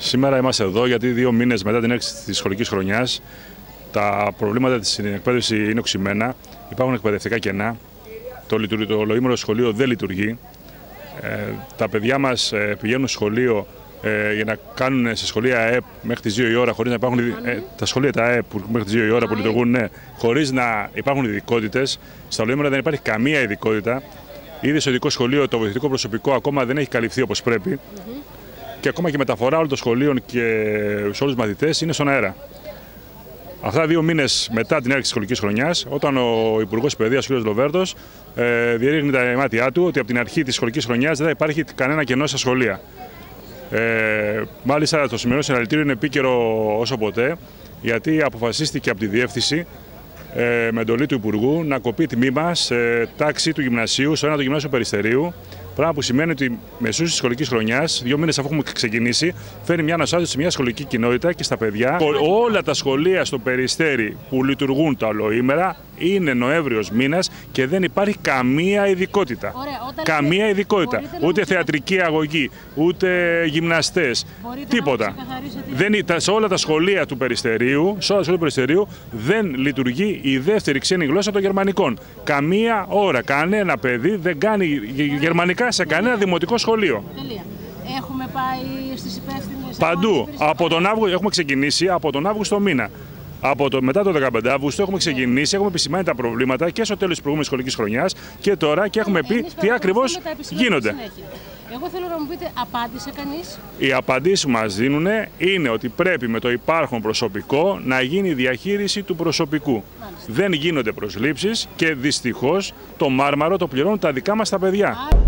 Σήμερα είμαστε εδώ γιατί 2 μήνες μετά την έξι της σχολικής χρονιάς τα προβλήματα στην εκπαίδευση είναι οξυμένα, υπάρχουν εκπαιδευτικά κενά, το ολοήμερο σχολείο δεν λειτουργεί, τα παιδιά μας πηγαίνουν στο σχολείο για να κάνουν σε σχολεία ΑΕΠ μέχρι τις 2 η ώρα, χωρίς να υπάρχουν τα σχολεία τα ΑΕΠ μέχρι τις 2 η ώρα που λειτουργούν, χωρίς να υπάρχουν ειδικότητες. Στα ολοήμερα δεν υπάρχει καμία ειδικότητα. Ήδη στο ειδικό σχολείο το βοηθητικό προσωπικό ακόμα δεν έχει καλυφθεί όπως πρέπει. Και ακόμα και η μεταφορά όλων των σχολείων και σε όλους τους μαθητές είναι στον αέρα. Αυτά 2 μήνες μετά την έναρξη της σχολικής χρονιάς, όταν ο Υπουργός Παιδείας, ο κ. Λοβέρδος, διερεύνει τα μάτια του ότι από την αρχή της σχολικής χρονιάς δεν θα υπάρχει κανένα κενό στα σχολεία. Μάλιστα, το σημερινό συναλλητήριο είναι επίκαιρο όσο ποτέ, γιατί αποφασίστηκε από τη διεύθυνση με εντολή του Υπουργού να κοπεί τμήμα τάξη του γυμνασίου, στο 1ο γυμνάσιο Περιστερίου. Πράγμα που σημαίνει ότι μεσούς της σχολικής χρονιάς, 2 μήνες αφού έχουμε ξεκινήσει, φέρνει μια αναστάτωση σε μια σχολική κοινότητα και στα παιδιά. Όλα τα σχολεία στο Περιστέρι που λειτουργούν τα ολοήμερα είναι Νοέμβριος μήνας και δεν υπάρχει καμία ειδικότητα. Καμία ειδικότητα. Ούτε θεατρική αγωγή, ούτε γυμναστές, τίποτα. Σε όλα τα σχολεία του Περιστερίου, δεν λειτουργεί η δεύτερη ξένη γλώσσα των γερμανικών. Καμία ώρα, κανένα παιδί δεν κάνει γερμανικά σε κανένα δημοτικό σχολείο. Έχουμε πάει στις υπεύθυνες. Παντού. Από τον Αύγουστο έχουμε ξεκινήσει, από τον Αύγουστο μήνα. Μετά το 15 Αύγουστο έχουμε ξεκινήσει, έχουμε επισημάνει τα προβλήματα και στο τέλος της προηγούμενης σχολικής χρονιάς και τώρα και έχουμε πει τι ακριβώς γίνονται. Εγώ θέλω να μου πείτε, απάντησε κανείς? Οι απαντήσεις που μας δίνουν είναι ότι πρέπει με το υπάρχον προσωπικό να γίνει η διαχείριση του προσωπικού. Δεν γίνονται προσλήψεις και δυστυχώς το μάρμαρο το πληρώνουν τα δικά μας τα παιδιά.